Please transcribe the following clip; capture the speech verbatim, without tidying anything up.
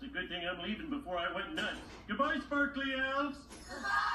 Good thing I'm leaving before I went nuts. Goodbye, sparkly elves.